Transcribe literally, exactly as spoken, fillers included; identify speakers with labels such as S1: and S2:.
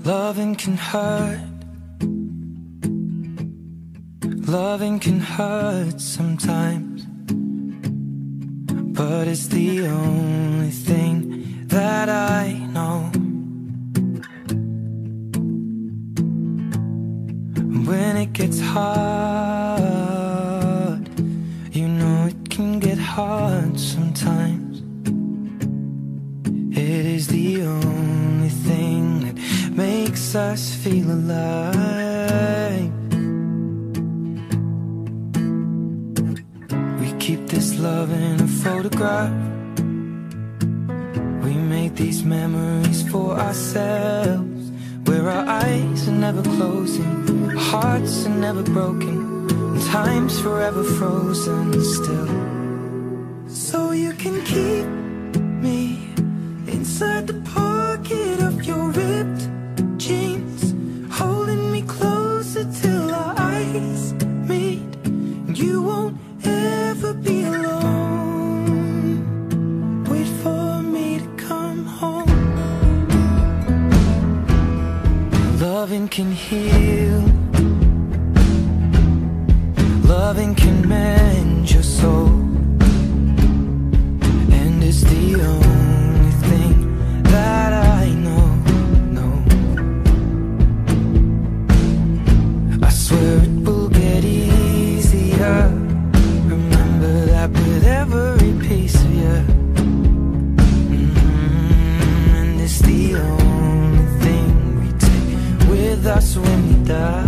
S1: Loving can hurt. Loving can hurt sometimes, but it's the only thing that I know. When it gets hard, you know it can get hard sometimes. It is the only thing that makes us feel alive. We keep this love in a photograph. We make these memories for ourselves, where our eyes are never closing, our hearts are never broken, and time's forever frozen still. So you can keep me inside the pocket of your ripped jeans, holding me closer till our eyes meet, and you won't ever be alone. Wait for me to come home. Loving can heal. Loving can mend your soul, and it's the only thing that I know, no. I swear it will get easier. Remember that with every piece of you. Mm-hmm. And it's the only thing we take with us when we die.